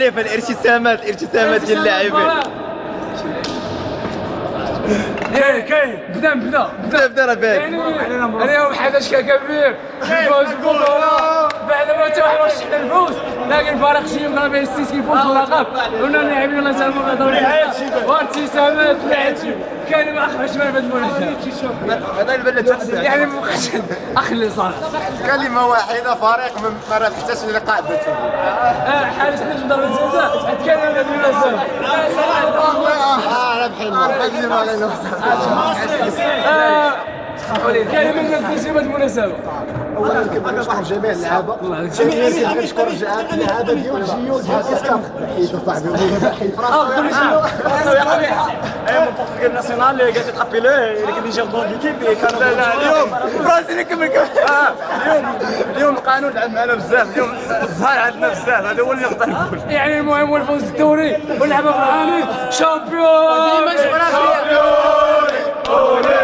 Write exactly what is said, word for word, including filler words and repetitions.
في الارتسامات الارتسامات ديال اللاعبين. كاين كاين بدا بدا بدا بدا راه باين. اليوم حدث كبير الفوز بالبطولة بعد ما توحش حنا الفوز، لكن فريق شيوخ راه بيستيس كيفوز باللقب، ونا اللاعبين الله يسلمهم الدوري وارتسامات لاعبين كاين ما اخرج من هذا المنافسة. هذا اللي بان تحسن يعني اخلي صار كلمة واحدة فريق ما ربحتش اللقاء درتو. اه حارس نجم ضربة جزاء كان هذا المنافسة. اه ربحنا كذب علينا. كاين من الناس تجيب المناسبة. اولا كنبغي نشكر جميع اللعابه، ثانيا كنبغي نشكر اللعابه ديال جيو ديال اسكام حيت صاحبي اي من فوق الناسيونال اللي قاعد يتقبلوه اللي كان يجي البون ليكيب كانوا لا لا اليوم فرنسي اللي كمل اه اليوم اليوم القانون لعب معنا بزاف، اليوم الزهر عندنا بزاف، هذا هو اللي نقدر نقول. يعني المهم هو الفوز بالدوري واللعبة فرحانين شامبيون. ديما شكرا.